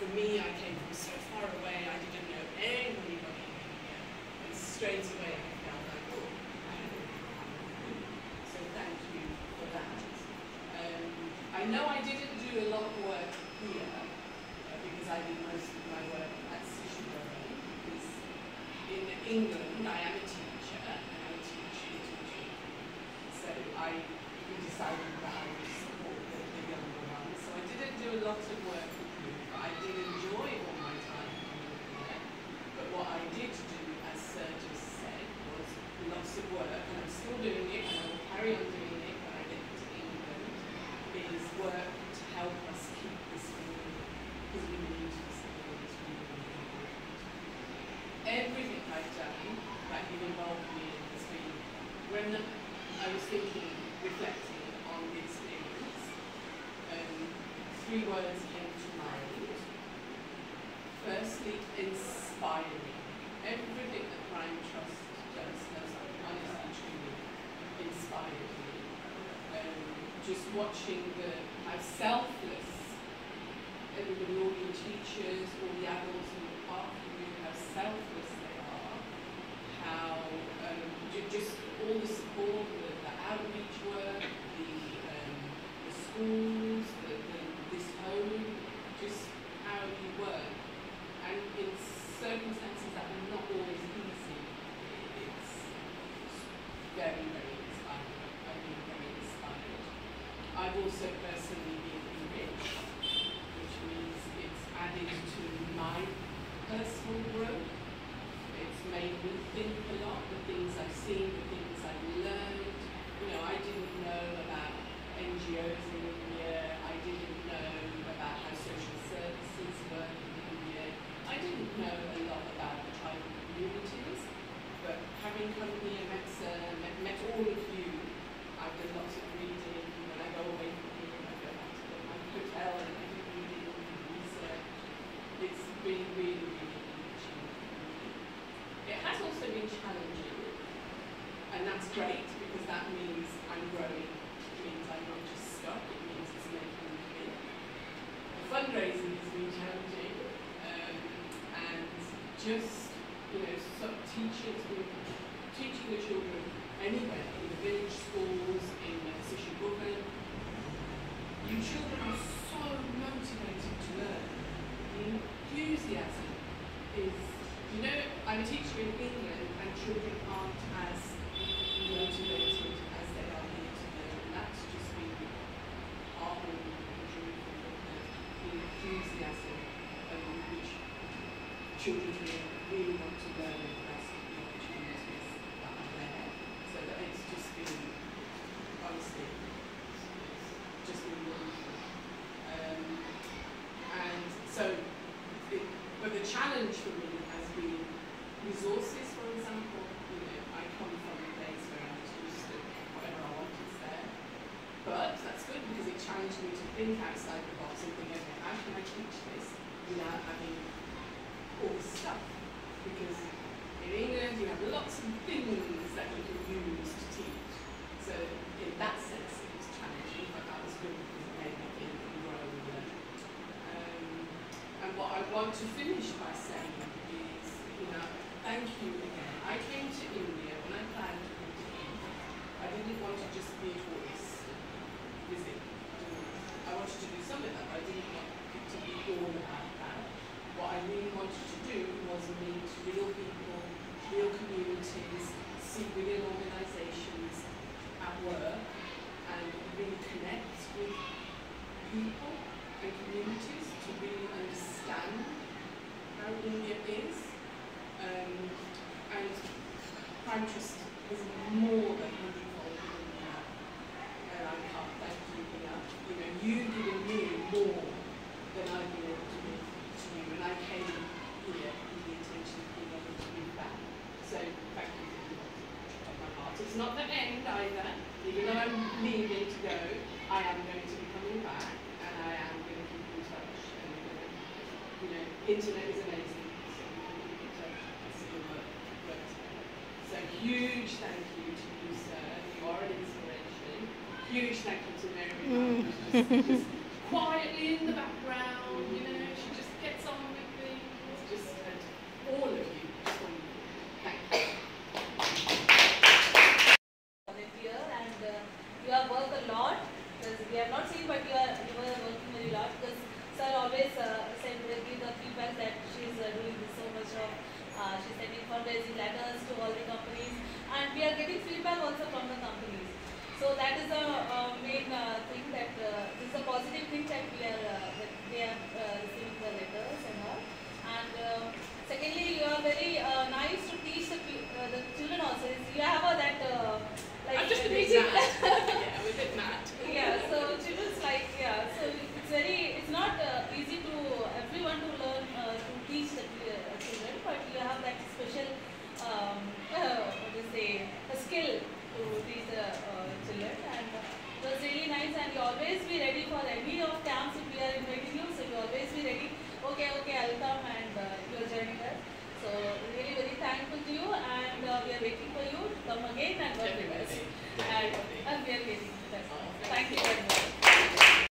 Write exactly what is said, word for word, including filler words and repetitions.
for me, I came from so far away, I didn't know anybody in India, and straight away I felt like, oh, I had a so thank you for that. Um, I know I didn't do a lot of work here, uh, because I did most of my work at Shelpa, because in England I am a teacher, and I teach little children. So I decided that I would support the, the younger ones. So I didn't do a lot of work with you, but I did enjoy all my time coming here. But what I did do, as Sir just said, was lots of work, and I'm still doing it, and I will carry on doing it when I get to England, is work to help us keep this moving, because we need this moving, it's really important. Everything I've done that you've involved me in has been, when I was thinking, reflecting on the experience, um, three words came to mind. Firstly, inspiring. Everything that Prime Trust does has honestly, truly inspired me. Um, just watching the, how selfless everybody, all your teachers, all the adults who look after you, how selfless they are, how um, just all the support, the, the outreach work, the, um, the schools, the, the, this home, just how you work. And in circumstances that are not always easy, it's very, very inspiring. I've been very inspired. I've also personally been enriched, which means it's added to my personal growth. It's made me think a lot, the things I've seen, the things I've learned. You know, I didn't know about N G Os in India. I didn't know about how social services work in India. I didn't know a lot about the tribal communities, but having come here, met Sir, met, met all of you, I've done lots of reading. When I go away from here, I go back to my hotel and I do reading and research. It's been really, really enriching. It has also been challenging, and that's great because that means I'm growing. It means I'm not just stuck, it means it's making me big. The fundraising has been challenging, um, and just, you know, sort of teaching, teaching the children anywhere, in the village schools, in the Shelpa. You children are so motivated to learn. The enthusiasm is, you know, I'm a teacher in England and children aren't as motivated as they are here to learn. And that's just been heartwarming and joyful, the enthusiasm um, which children here really want to learn and grasp the opportunities that are there. So that it's just been, honestly, just been wonderful. Um, and so, it, but the challenge for me has been resources, for example. You know, I come from a place where I was used to whatever I want is there. But that's good because it challenged me to think outside the box and think, okay, how can I teach this without having all this stuff? Because in England you have lots of things that you can use to teach. So in that sense it was challenging, but that was good because it made me think and grow and learn. Um, and what I want to finish by saying is, you know, thank you again. I came to India, when I planned to come to India, I didn't want to just be a tourist visit. I wanted to do some of that, but I didn't want it to be all about that. What I really wanted to do was meet real people, real communities, see real organisations at work, and really connect with people and communities to really understand how India is. Um, and Prime Trust is more than hundredfold in that, and I can't thank you enough. You know, you've given me more than I've been able to give to you, and I came here with the intention of being able to give back. So thank you from the bottom of my heart. It's not the end either. Even though I'm leaving to go, I am going to be coming back, and I am going to keep in touch. And uh, you know, internet is amazing. So huge thank you to you, sir. You are an inspiration. Huge thank you to Mary, who's just, just quietly in the background. You know, she just gets all of you responded. Thank you. Volunteer, and uh, you have worked a lot, because we have not seen, but you are you were working very lot, because sir always uh, said uh, give the feedback that she is uh, doing so much of uh, she's sending fundraising letters to all the companies, and we are getting feedback also from the companies. So that is a uh, main uh, thing, that uh, this is a positive thing, that we are uh, that they are uh, receiving the letters and all. And uh, secondly, you are very uh, nice to teach the uh, the children also. You have a, that uh, like I'm just a bit mad. Yeah, I'm a bit mad. Yeah, so children's like, yeah, so it's very, it's not uh, easy to everyone to learn uh, to teach the uh, children, but you have that special, um, uh, what do you say, a skill to teach the uh, children, and it was really nice. And you always be ready for any of camps if we are inviting you, so you always be ready. Okay, okay, I'll come, and uh, you are joining us. So really very thankful to you, and uh, we are waiting for you to come again and work with us. And, and we are waiting. That's all. Thank you.